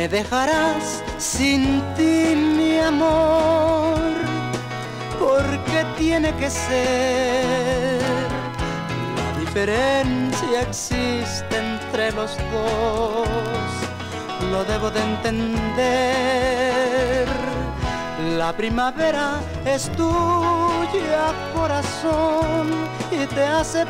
me dejarás sin ti, mi amor, porque tiene que ser. La diferencia existe entre los dos, lo debo de entender. La primavera es tuya, corazón, y te hace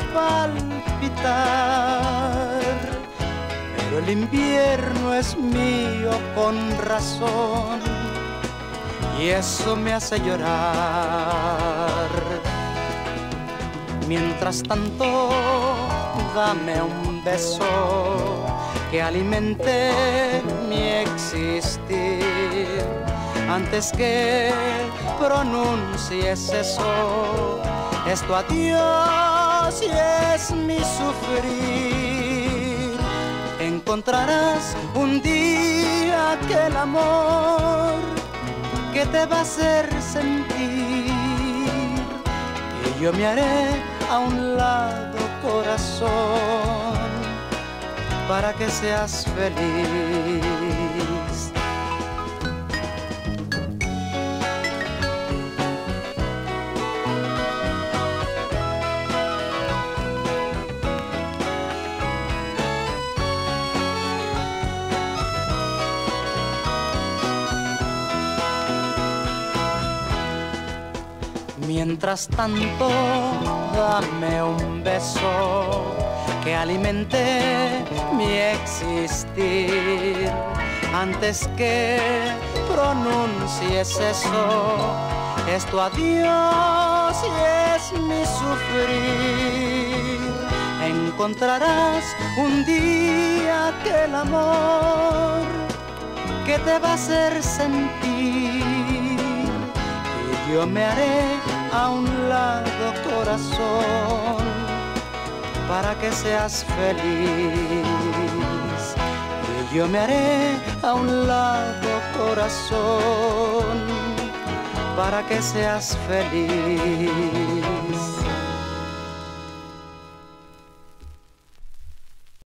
palpitar, pero el invierno es mío con razón, y eso me hace llorar. Mientras tanto, dame un beso que alimente mi existir, antes que pronuncies eso. Es tu adiós y es mi sufrir. Encontrarás un día que el amor que te va a hacer sentir, y yo me haré a un lado, corazón, para que seas feliz. Mientras tanto, dame un beso que alimente mi existir, antes que pronuncies eso. Es tu adiós y es mi sufrir. Encontrarás un día que el amor que te va a hacer sentir, y yo me haré a un lado, corazón, para que seas feliz. Y yo me haré a un lado, corazón, para que seas feliz.